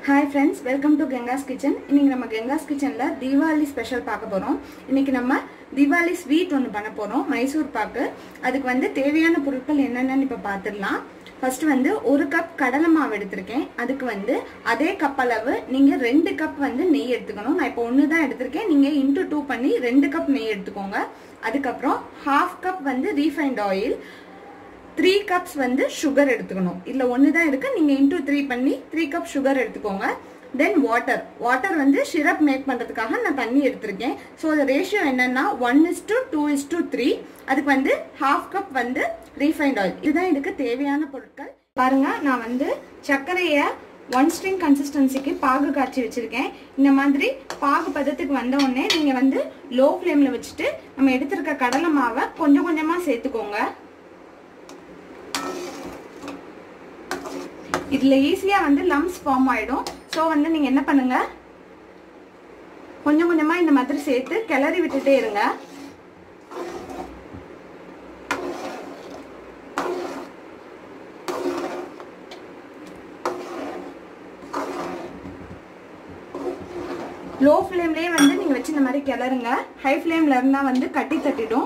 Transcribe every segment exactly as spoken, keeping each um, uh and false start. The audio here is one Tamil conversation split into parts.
Hi friends, welcome to Genga's Kitchen. இன்னைக்கு நம்ம Genga's Kitchenல தீபாவளி ஸ்பெஷல் பார்க்க போறோம். இன்னைக்கு நம்ம தீபாவளி ஸ்வீட் ஒன்னு பண்ண போறோம், மைசூர் பாக்கு. அதுக்கு வந்து தேவையான பொருட்கள் என்னென்னன்னு இப்ப பாத்துடலாம். ஃபர்ஸ்ட் வந்து ஒரு கப் கடலை மாவு எடுத்துர்க்கேன். அதுக்கு வந்து அதே கப் அளவு நீங்க ரெண்டு கப் வந்து நெய் எடுத்துக்கணும். நான் இப்போ ஒன்னு தான் எடுத்துர்க்கேன். நீங்க இன்டு டூ பண்ணி ரெண்டு கப் நெய் எடுத்துக்கோங்க. அதுக்கு அப்புறம் half கப் வந்து ரீஃபைண்ட் ஆயில், three cups வந்து sugar எடுத்துக்கணும். இல்ல ஒன்னு தான் இருக்கு, நீங்க into three பண்ணி three cup sugar எடுத்துக்கோங்க. then water water வந்து syrup மேக் பண்றதுக்காக நான் தண்ணி எடுத்துர்க்கேன். சோ the ratio என்னன்னா one is to two is to three. அதுக்கு வந்து half cup வந்து refined oil. இதுதான் இதுக்கு தேவையான பொருட்கள். பாருங்க, நான் வந்து சர்க்கரைய one string consistencyக்கு பாகு காய்ச்சி வச்சிருக்கேன். இந்த மாதிரி பாகு பதத்துக்கு வந்த உடனே நீங்க வந்து low flameல வச்சிட்டு நம்ம எடுத்துர்க்க கடலை மாவை கொஞ்சம் கொஞ்சமா சேர்த்துக்கோங்க. இதுல ஈஸியா வந்து லம்ப்ஸ் ஃபார்ம் ஆயிடும். சோ வந்து நீங்க என்ன பண்ணுங்க, கொஞ்சம் கொஞ்சமா இந்த மாதிரி சேர்த்து கிளறி விட்டுட்டே இருங்க. லோ ஃப்ளேம்லயே வந்து நீங்க வச்சு இந்த மாதிரி கிளறுங்க. ஹை ஃப்ளேம்ல இருந்தா வந்து கட்டி தட்டிடும்.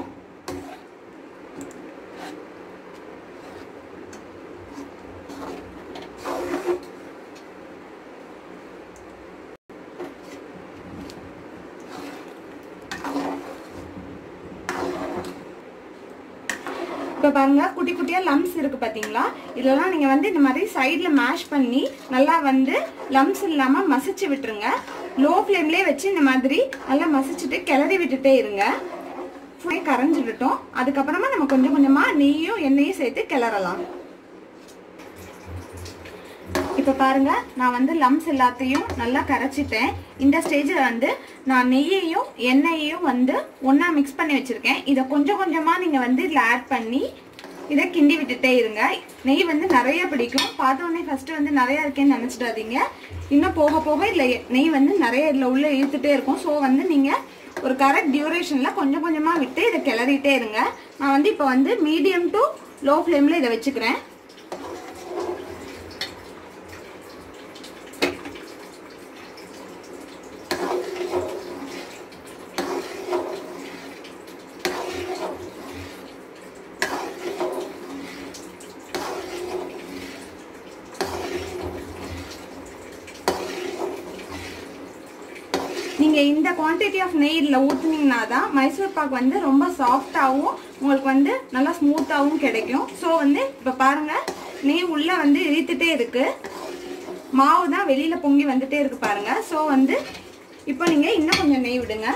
இப்போ பாருங்க, குட்டி குட்டியா லம்ப்ஸ் இருக்கு பாத்தீங்களா? இதெல்லாம் நீங்க வந்து இந்த மாதிரி சைடுல மேஷ் பண்ணி நல்லா வந்து லம்ப்ஸ் இல்லாம மசிச்சு விட்டுருங்க. லோ ஃப்ளேம்லயே வச்சு இந்த மாதிரி நல்லா மசிச்சுட்டு கிளறி விட்டுட்டே இருங்க. ஃபுல்லாக கரைஞ்சிடட்டும். அதுக்கப்புறமா நம்ம கொஞ்சம் கொஞ்சமா நெய்யும் எண்ணெயும் சேர்த்து கிளறலாம். இப்போ பாருங்க, நான் வந்து லம்ப்ஸ் எல்லாத்தையும் நல்லா கரைச்சிட்டேன். இந்த ஸ்டேஜில் வந்து நான் நெய்யையும் எண்ணெயையும் வந்து ஒன்றா மிக்ஸ் பண்ணி வச்சுருக்கேன். இதை கொஞ்சம் கொஞ்சமாக நீங்கள் வந்து இதில் ஆட் பண்ணி இதை கிண்டி விட்டுட்டே இருங்க. நெய் வந்து நிறைய பிடிக்கும். பார்த்தோன்னே ஃபஸ்ட்டு வந்து நிறையா இருக்கேன்னு நினச்சிடாதீங்க. இன்னும் போக போக இதில் நெய் வந்து நிறைய இதில் உள்ளே இழுத்துட்டே இருக்கும். ஸோ வந்து நீங்கள் ஒரு கரெக்ட் டியூரேஷனில் கொஞ்சம் கொஞ்சமாக விட்டு இதை கிளறிட்டே இருங்க. நான் வந்து இப்போ வந்து மீடியம் டு லோ ஃப்ளேமில் இதை வச்சுக்கிறேன். நீங்க இந்த குவான்டிட்டி ஆஃப் நெய் இதில் ஊற்றுனீங்கன்னா தான் மைசூர் பாக் வந்து ரொம்ப சாஃப்டாகவும் உங்களுக்கு வந்து நல்லா ஸ்மூத்தாகவும் கிடைக்கும். ஸோ வந்து இப்போ பாருங்க, நெய் உள்ள வந்து இழுத்துட்டே இருக்கு, மாவு தான் வெளியில பொங்கி வந்துட்டே இருக்கு பாருங்க. ஸோ வந்து இப்போ நீங்க இன்னும் கொஞ்சம் நெய் விடுங்க.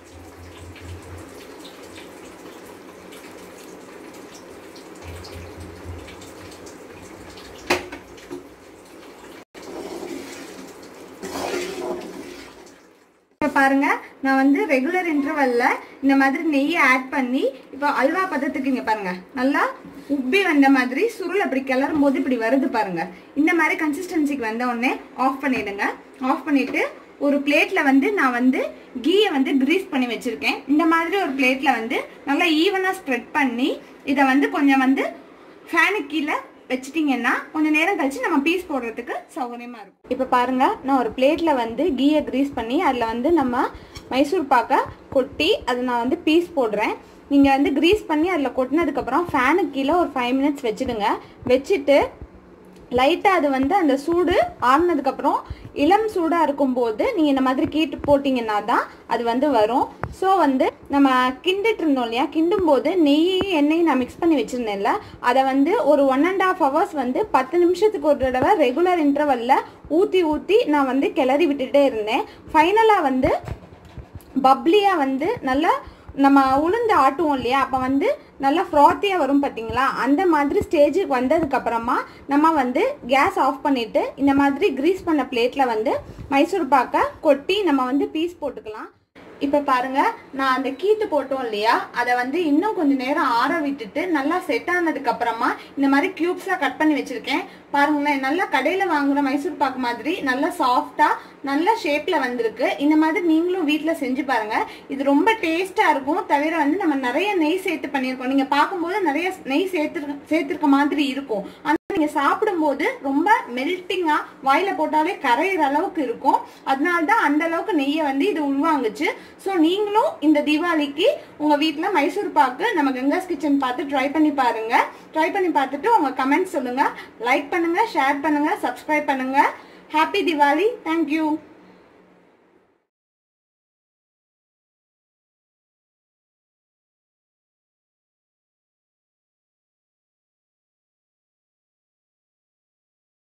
பாருங்க, நான் வந்து ரெகுலர் இன்டர்வல்ல இந்த மாதிரி நெய்யை ஆட் பண்ணி இப்போ அல்வா பதத்துக்கு இங்க பாருங்க நல்லா உப்பி வந்த மாதிரி சுருள் அப்படி கிளறும் போது இப்படி வருது பாருங்க. இந்த மாதிரி கன்சிஸ்டன்சிக்கு வந்த உடனே ஆஃப் பண்ணிடுங்க. ஆஃப் பண்ணிட்டு ஒரு பிளேட்ல வந்து நான் வந்து கீயை வந்து கிரீஸ் பண்ணி வச்சிருக்கேன். இந்த மாதிரி ஒரு பிளேட்ல வந்து நல்லா ஈவனா ஸ்ப்ரெட் பண்ணி இதை வந்து கொஞ்சம் வந்து ஃபேனுக்கு கீழே வச்சிட்டீங்கன்னா கொஞ்சம் நேரம் கழிச்சு நம்ம பீஸ் போடுறதுக்கு சௌகரியமா இருக்கும். இப்போ பாருங்க, நான் ஒரு பிளேட்ல வந்து கீயை கிரீஸ் பண்ணி அதில் வந்து நம்ம மைசூர் பாக்கை கொட்டி அதை நான் வந்து பீஸ் போடுறேன். நீங்கள் வந்து கிரீஸ் பண்ணி அதில் கொட்டினதுக்கப்புறம் ஃபேனுக்கு கீழே ஒரு ஃபைவ் மினிட்ஸ் வச்சுடுங்க. வச்சுட்டு லைட்டாக அது வந்து அந்த சூடு ஆறுனதுக்கப்புறம் இளம் சூடாக இருக்கும்போது நீங்கள் இந்த மாதிரி கீட்டு போட்டிங்கன்னா தான் அது வந்து வரும். ஸோ வந்து நம்ம கிண்டிட்டு இருந்தோம் இல்லையா, கிண்டும் போது நெய்யையும் எண்ணெயும் நான் மிக்ஸ் பண்ணி வச்சுருந்தேன்ல, அதை வந்து ஒரு ஒன் அண்ட் ஹாஃப் ஹவர்ஸ் வந்து பத்து நிமிஷத்துக்கு ஒரு தடவை ரெகுலர் இன்டர்வலில் ஊற்றி ஊற்றி நான் வந்து கிளறி விட்டுட்டே இருந்தேன். ஃபைனலாக வந்து பப்ளியாக வந்து நல்லா நம்ம உளுந்து ஆட்டுவோம் இல்லையா, அப்போ வந்து நல்லா ஃப்ராத்தியாக வரும் பார்த்தீங்களா, அந்த மாதிரி ஸ்டேஜுக்கு வந்ததுக்கு அப்புறமா நம்ம வந்து கேஸ் ஆஃப் பண்ணிட்டு இந்த மாதிரி கிரீஸ் பண்ண பிளேட்ல வந்து மைசூர் பாக்கை கொட்டி நம்ம வந்து பீஸ் போட்டுக்கலாம். இப்போ பாருங்க, நான் அந்த கீத்து போட்டோம் இல்லையா, அதை வந்து இன்னும் கொஞ்சம் நேரம் ஆற விட்டுட்டு நல்லா செட் ஆனதுக்கு அப்புறமா இந்த மாதிரி கியூப்ஸா கட் பண்ணி வச்சிருக்கேன். பாருங்களேன், நல்லா கடையில வாங்குற மைசூர் பாக்கு மாதிரி நல்லா சாஃப்டா நல்ல ஷேப்ல வந்திருக்கு. இந்த மாதிரி நீங்களும் வீட்டுல செஞ்சு பாருங்க. இது ரொம்ப டேஸ்டா இருக்கும். தவிர வந்து நம்ம நிறைய நெய் சேர்த்து பண்ணியிருக்கோம். நீங்க பார்க்கும்போது நிறைய நெய் சேர்த்து சேர்த்திருக்க மாதிரி இருக்கும். நீங்க சாப்பிடும்போது ரொம்ப மெல்டிங்கா வாயில போட்டாலே கரையிற அளவுக்கு இருக்கும். அதனாலதான் அந்த அளவுக்கு நெய்யை வந்து இது உள்வாங்குச்சு. ஸோ நீங்களும் இந்த தீபாவளிக்கு உங்க வீட்டுல மைசூர் பாக்கு நம்ம கங்காஸ் கிச்சன் பார்த்து ட்ரை பண்ணி பாருங்க. ட்ரை பண்ணி பார்த்துட்டு உங்க கமெண்ட் சொல்லுங்க. லைக் பண்ணுங்க, ஷேர் பண்ணுங்க, சப்ஸ்கிரைப் பண்ணுங்க. ஹாப்பி தீபாவளி. தேங்க்யூ.